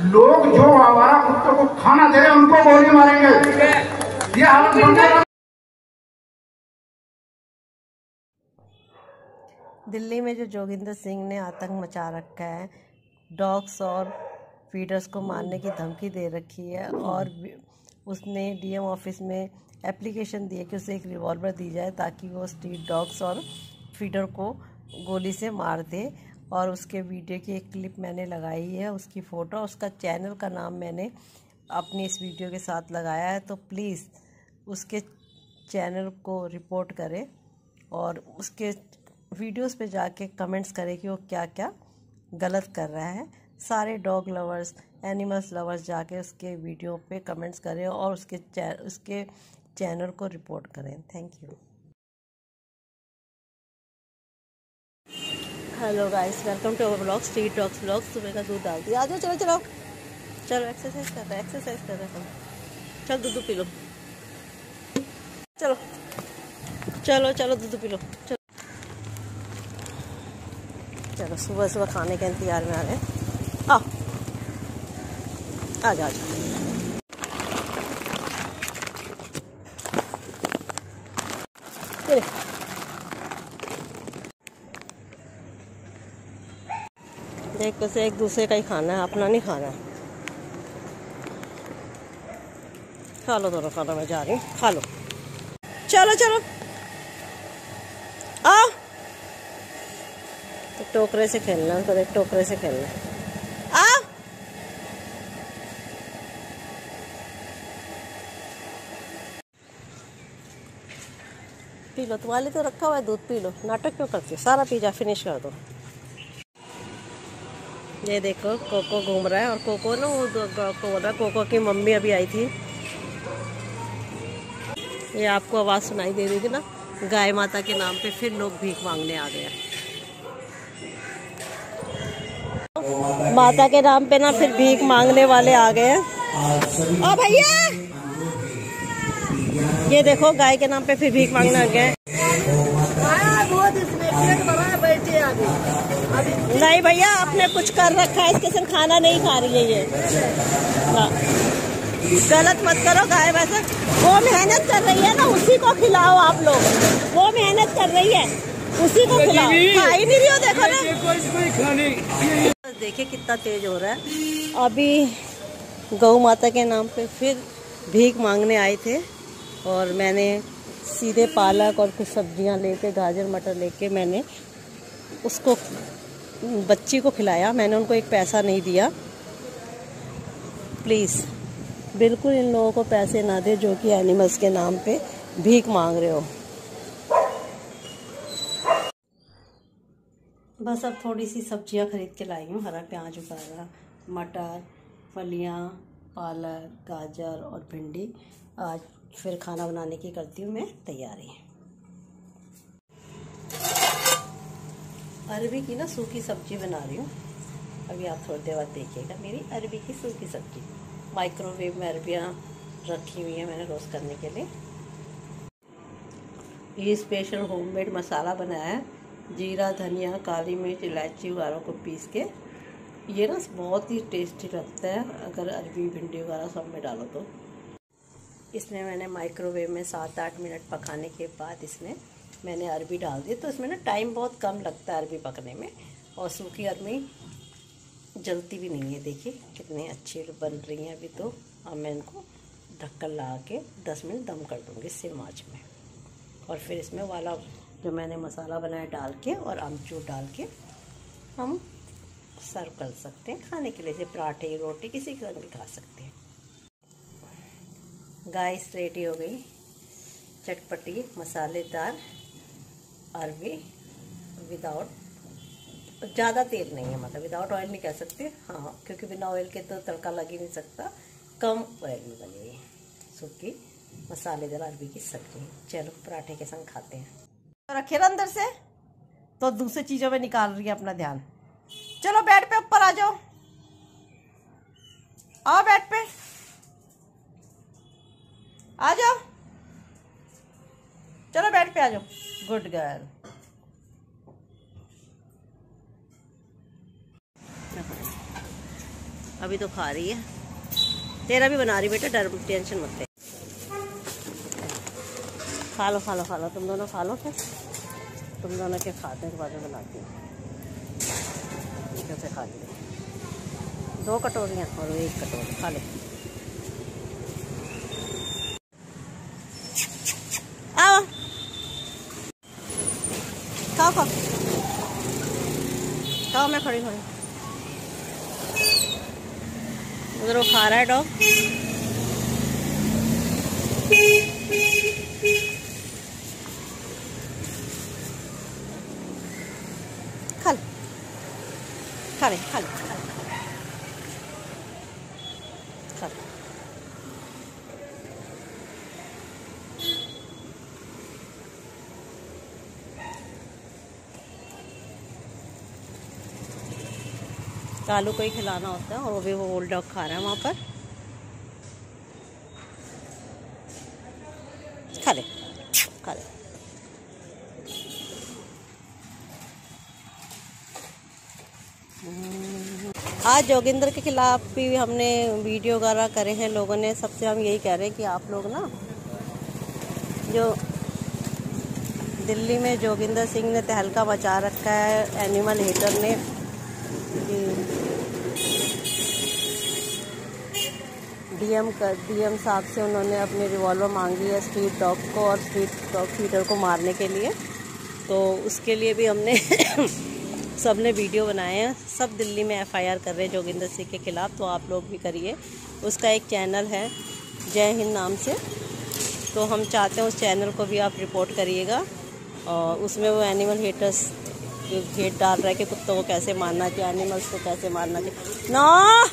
लोग जो आवारा कुत्तों को खाना दे रहे हैं उनको गोली मारेंगे। ये हालत बन गया। दिल्ली में जो जोगिंदर सिंह ने आतंक मचा रखा है, डॉग्स और फीडर्स को मारने की धमकी दे रखी है, और उसने डीएम ऑफिस में एप्लीकेशन दी है कि उसे एक रिवॉल्वर दी जाए ताकि वो स्ट्रीट डॉग्स और फीडर को गोली से मार दे। और उसके वीडियो की एक क्लिप मैंने लगाई है, उसकी फ़ोटो, उसका चैनल का नाम मैंने अपनी इस वीडियो के साथ लगाया है। तो प्लीज़ उसके चैनल को रिपोर्ट करें और उसके वीडियोस पे जाके कमेंट्स करें कि वो क्या क्या गलत कर रहा है। सारे डॉग लवर्स, एनिमल्स लवर्स जाके उसके वीडियो पे कमेंट्स करें और उसके चैनल को रिपोर्ट करें। Thank you. Hello guys, welcome to our blog street dogs blog. सुबह का दूध डाल दिया। आ जाओ, चलो चलो चलो, एक्सरसाइज कर रहे हैं। चल दूध पी लो। चलो चलो चलो, दूध पी लो। चलो चलो, सुबह सुबह खाने के इंतजार में आ रहे हैं। आ जाओ आ जाओ। देख से एक दूसरे का ही खाना है, अपना नहीं खाना है। खा लो दोनों खाना, मैं जा रही हूँ, खा लो। चलो चलो आ, तो टोकरे से खेलना है, तो देख टोकरे से खेलना है। आ पी लो, तुम्हारे लिए तो रखा हुआ है दूध, पी लो। नाटक क्यों करती हो? सारा पी जा, फिनिश कर दो। ये देखो कोको घूम रहा है, और कोको ना वो बोल रहा है, कोको की मम्मी अभी आई थी। ये आपको आवाज़ सुनाई दे रही थी ना, गाय माता के नाम पे फिर लोग भीख मांगने आ गए। माता के नाम पे ना फिर भीख मांगने वाले आ गए हैं। ओ भैया, ये देखो गाय के नाम पे फिर भीख मांगने आ गए। नहीं भैया, आपने कुछ कर रखा है, इसके संग खाना नहीं खा रही है ये। ना गलत मत करो। गाय वैसे वो मेहनत कर रही है ना, उसी को खिलाओ आप लोग। वो मेहनत कर रही है, उसी को खिलाओ। खा ही नहीं रही हो, देखो ना। देखिए कितना तेज हो रहा है। अभी गौ माता के नाम पे फिर भीख मांगने आए थे, और मैंने सीधे पालक और कुछ सब्जियां लेके, गाजर मटर लेके मैंने उसको, बच्ची को खिलाया। मैंने उनको एक पैसा नहीं दिया। प्लीज़ बिल्कुल इन लोगों को पैसे ना दे जो कि एनिमल्स के नाम पे भीख मांग रहे हो। बस अब थोड़ी सी सब्जियां खरीद के लाई हूँ। हरा प्याज उगाया, मटर, फलियां, पालक, गाजर और भिंडी। आज फिर खाना बनाने की करती हूँ मैं तैयारी। अरबी की ना सूखी सब्जी बना रही हूँ। अभी आप थोड़ी देर बाद देखिएगा मेरी अरबी की सूखी सब्जी। माइक्रोवेव में अरबियाँ रखी हुई हैं मैंने रोस्ट करने के लिए। ये स्पेशल होममेड मसाला बनाया है, जीरा, धनिया, काली मिर्च, इलायची वगैरह को पीस के। ये ना बहुत ही टेस्टी लगता है अगर अरबी, भिंडी वगैरह सब में डालो तो। इसमें मैंने माइक्रोवेव में 7-8 मिनट पकाने के बाद इसमें मैंने अरबी डाल दी। तो इसमें ना टाइम बहुत कम लगता है अरबी पकने में, और सूखी अरबी जलती भी नहीं है। देखिए कितनी अच्छी बन रही हैं अभी। तो अब मैं इनको ढक्कन लगा के 10 मिनट दम कर दूँगी सिम आँच में, और फिर इसमें वाला जो मैंने मसाला बनाया डाल के और अमचूर डाल के हम सर्व कर सकते हैं खाने के लिए। जैसे पराठे, रोटी, किसी के साथ भी खा सकते हैं। गाइस रेडी हो गई चटपटी मसालेदार अरबी, विदाउट ज़्यादा तेल नहीं है, मतलब विदाउट ऑयल नहीं कह सकते, हाँ, क्योंकि बिना ऑयल के तो तड़का लग ही नहीं सकता। कम ऑयल में बनी है सूखी मसालेदार अरबी की सब्जी। चलो पराठे के संग खाते हैं। रखे ना अंदर से तो दूसरी चीज़ों में निकाल रही है अपना ध्यान। चलो बेड पे ऊपर आ जाओ, आओ बेड पे आ जाओ, चलो बेड पे आ जाओ। Good girl. अभी तो खा रही है। तेरा भी बना रही बेटा, डर टेंशन मत ले। खा लो खा लो खा लो, तुम दोनों खा लो। फिर तुम दोनों के खाते हैं, बाद में बनाती हूँ। कैसे खा ली 2 कटोरियाँ और 1 कटोरी खा ले। आओ खाओ खाओ खाओ, मैं खड़ी हूँ। उधर वो खा रहा है डॉग। खा ले खा ले खा ले खा ले खा ले। कालू को ही खिलाना होता है और वो भी वो ओल्ड डॉग खा रहा है वहाँ पर। खा ले खा ले। आज जोगिंदर के खिलाफ भी हमने वीडियो वगैरह करे हैं लोगों ने। सबसे हम यही कह रहे हैं कि आप लोग ना, जो दिल्ली में जोगिंदर सिंह ने तहलका मचा रखा है एनिमल हेटर ने, डीएम साहब से उन्होंने अपनी रिवॉल्वर मांगी है स्ट्रीट डॉग को और स्ट्रीट डॉग फीडर को मारने के लिए। तो उसके लिए भी हमने सब ने वीडियो बनाए हैं। सब दिल्ली में एफआईआर कर रहे हैं जोगिंदर सिंह के खिलाफ, तो आप लोग भी करिए। उसका एक चैनल है जय हिंद नाम से, तो हम चाहते हैं उस चैनल को भी आप रिपोर्ट करिएगा। और उसमें वो एनिमल हेटर्स हेट डाल रहा है कि कुत्तों को कैसे मारना चाहिए, एनिमल्स को कैसे मारना चाहिए। ना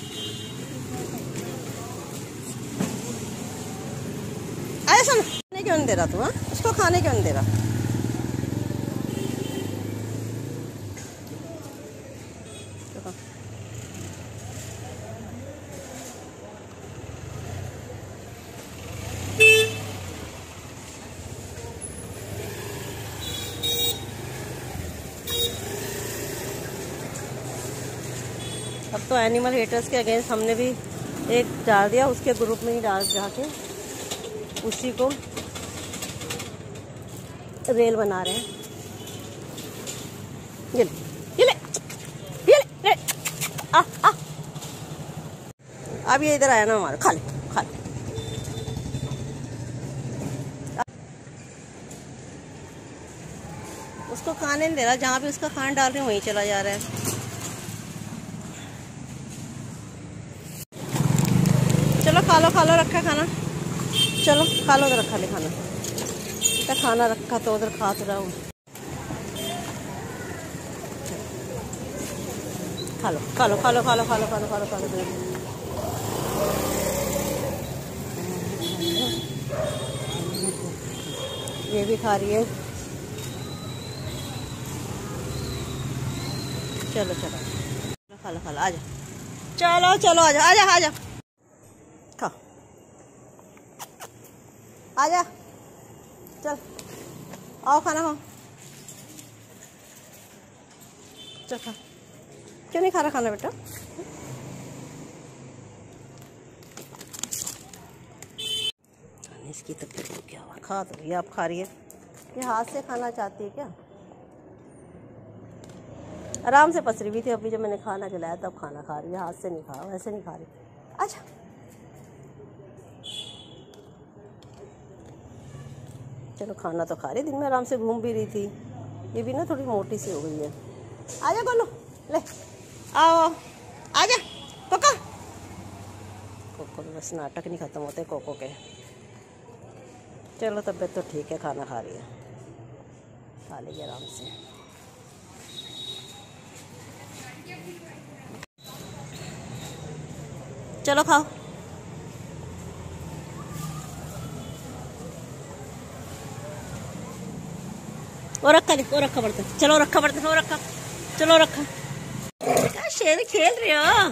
ऐसा खाने क्यों नहीं दे रहा तू? हाँ, उसको खाने क्यों नहीं दे रहा? अब तो एनिमल हेटर्स के अगेंस्ट हमने भी एक डाल दिया, उसके ग्रुप में ही डाल जाके उसी को रेल बना रहे हैं। ये ले ये ले ये ले, आ आ। अब ये इधर आया ना हमारा, खा ले खा ले। उसको खाने नहीं दे रहा, जहाँ भी उसका खाना डाल रहे हैं वहीं चला जा रहा है। चलो खा लो रखा खाना, चलो खा लो, उधर रखा ले खाना। इतना खाना रखा तो उधर खा तो रहा हूँ। खा लो खा लो खा लो खा लो खा लो खा लो खा लो खा लो। ये भी खा रही है। चलो चलो खा लो आजा, चलो चलो आजा आजा आजा, खाओ आजा, चल आओ खाना खाओ। चल खा। क्यों नहीं खा रहा खाना बेटा? इसकी तबीयत को क्या हुआ? खा तो रही है, आप खा रही है। ये हाथ से खाना चाहती है क्या? आराम से पसरी हुई थी, अभी जब मैंने खाना खिलाया तब खाना खा रही है। हाथ से नहीं खा, वैसे नहीं खा रही। अच्छा चलो खाना तो खा रही, दिन में आराम से घूम भी रही थी। ये भी ना थोड़ी मोटी सी हो गई है। आजा गोलू, ले आओ आजा। कोको कोको भी बस नाटक नहीं ख़त्म होते कोको के। चलो तबीयत तो ठीक है, खाना खा रही है, खा लेगी आराम से। चलो खाओ। वो रखा ले, वो रखा बर्तन, चलो रखा बर्तन, वो रखा, चलो रखा। क्या शेर खेल रहे हो?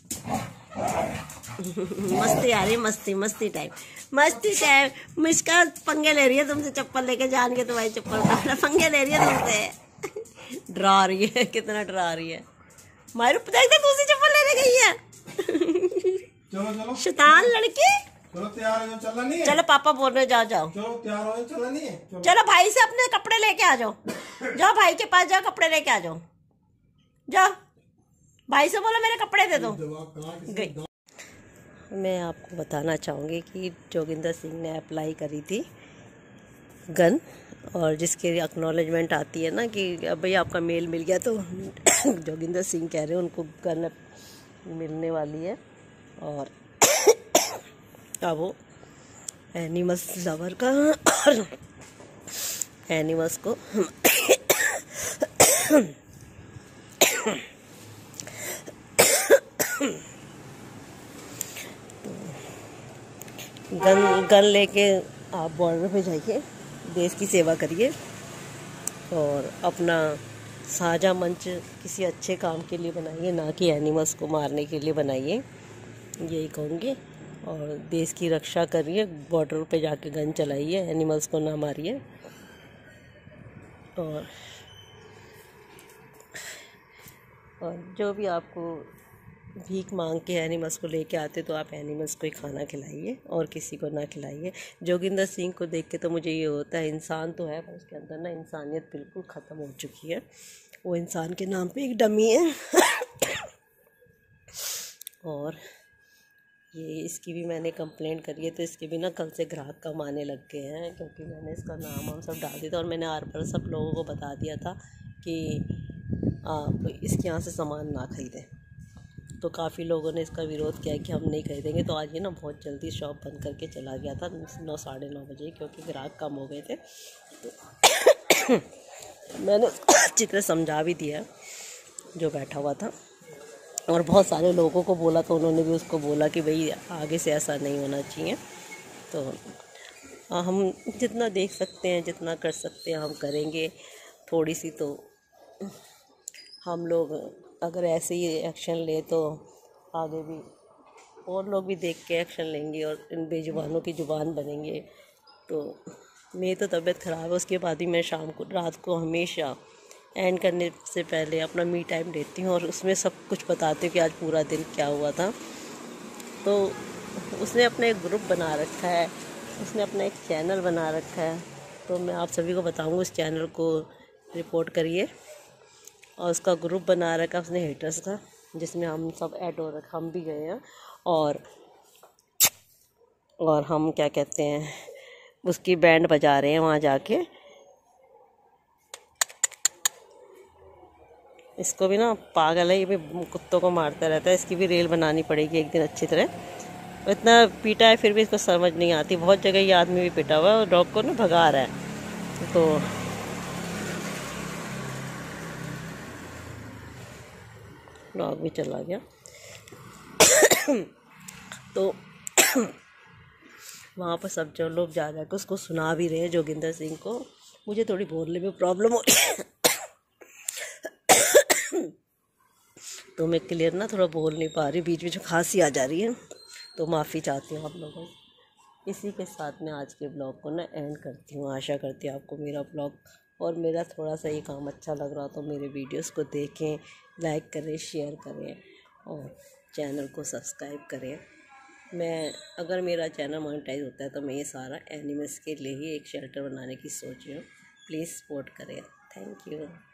मस्ती आ रही है, मस्ती मस्ती टाइम, मस्ती टाइम। मिस्का पंगे ले रही है तुमसे, चप्पल लेके जान के तुम्हारी चप्पल उतारना, पंगे ले रही है तुमसे। डरा रही है, कितना डरा रही है। मारू देख दे, दूसरी चप्पल लेने गई है। चलो चलो शैतान लड़की। चलो तैयार हो जाओ, चलना नहीं है। चलो पापा बोल रहे जाओ जाओ। चलो तैयार हो जाओ, चलना नहीं है। चलो चलो भाई से अपने कपड़े लेके आ जाओ। जाओ भाई के पास जाओ, कपड़े लेके आ जाओ। जाओ भाई से बोलो मेरे कपड़े दे दो। जवाब कहाँ किसी गई। मैं आपको बताना चाहूँगी कि जोगिंदर सिंह ने अप्लाई करी थी गन, और जिसके एक्नॉलेजमेंट आती है ना कि भाई आपका मेल मिल गया, तो जोगिंदर सिंह कह रहे हैं उनको गन मिलने वाली है। और अब वो एनिमल्स लवर का और एनिमल्स को गन लेके आप बॉर्डर पे जाइए, देश की सेवा करिए और अपना साझा मंच किसी अच्छे काम के लिए बनाइए, ना कि एनिमल्स को मारने के लिए बनाइए, यही कहूँगी। और देश की रक्षा करिए, बॉर्डर पे जाके गन चलाइए, एनिमल्स को ना मारिए। और जो भी आपको भीख मांग के एनिमल्स को लेके आते, तो आप एनिमल्स को ही खाना खिलाइए और किसी को ना खिलाइए। जोगिंदर सिंह को देख के तो मुझे ये होता है, इंसान तो है पर उसके अंदर ना इंसानियत बिल्कुल ख़त्म हो चुकी है। वो इंसान के नाम पे एक डमी है। और ये इसकी भी मैंने कंप्लेंट करी है, तो इसके भी ना कल से ग्राहक कम आने लग गए हैं, क्योंकि मैंने इसका नाम हम सब डाल दिया था और मैंने आर पर सब लोगों को बता दिया था कि आप इसके यहाँ से सामान ना खरीदें। तो काफ़ी लोगों ने इसका विरोध किया कि हम नहीं खरीदेंगे। तो आज ये ना बहुत जल्दी शॉप बंद करके चला गया था 9 साढ़े 9 बजे, क्योंकि ग्राहक कम हो गए थे। तो मैंने अच्छी तरह समझा भी दिया जो बैठा हुआ था, और बहुत सारे लोगों को बोला, तो उन्होंने भी उसको बोला कि भाई आगे से ऐसा नहीं होना चाहिए। तो हम जितना देख सकते हैं, जितना कर सकते हैं हम करेंगे। थोड़ी सी तो हम लोग अगर ऐसे ही एक्शन ले, तो आगे भी और लोग भी देख के एक्शन लेंगे और इन बेजुबानों की ज़ुबान बनेंगे। तो मेरी तो तबीयत ख़राब है, उसके बाद ही मैं शाम को रात को हमेशा एंड करने से पहले अपना मी टाइम लेती हूँ और उसमें सब कुछ बताती हूँ कि आज पूरा दिन क्या हुआ था। तो उसने अपना एक ग्रुप बना रखा है, उसने अपना एक चैनल बना रखा है। तो मैं आप सभी को बताऊँगा उस चैनल को रिपोर्ट करिए। और उसका ग्रुप बना रखा है उसने हेटर्स का, जिसमें हम सब ऐड हो रखा, हम भी गए हैं। और हम क्या कहते हैं, उसकी बैंड बजा रहे हैं वहाँ जाके। इसको भी ना पागल है, ये भी कुत्तों को मारता रहता है। इसकी भी रेल बनानी पड़ेगी एक दिन अच्छी तरह। इतना पीटा है फिर भी इसको समझ नहीं आती। बहुत जगह ये आदमी भी पिटा हुआ है और डॉग को ना भगा रहा है। तो डॉग भी चला गया। तो वहाँ पर सब जो लोग जा के उसको सुना भी रहे हैं जोगिंदर सिंह को। मुझे थोड़ी बोलने में प्रॉब्लम हो रही है, तो मैं क्लियर ना थोड़ा बोल नहीं पा रही, बीच में जो खांसी आ जा रही है, तो माफ़ी चाहती हूँ आप लोगों से। इसी के साथ मैं आज के ब्लॉग को ना एंड करती हूँ। आशा करती हूँ आपको मेरा ब्लॉग और मेरा थोड़ा सा ये काम अच्छा लग रहा, तो मेरे वीडियोस को देखें, लाइक करें, शेयर करें और चैनल को सब्सक्राइब करें। मैं अगर मेरा चैनल मोनेटाइज होता है, तो मैं ये सारा एनिमल्स के लिए ही एक शेल्टर बनाने की सोच रही हूँ। प्लीज़ सपोर्ट करें। Thank you.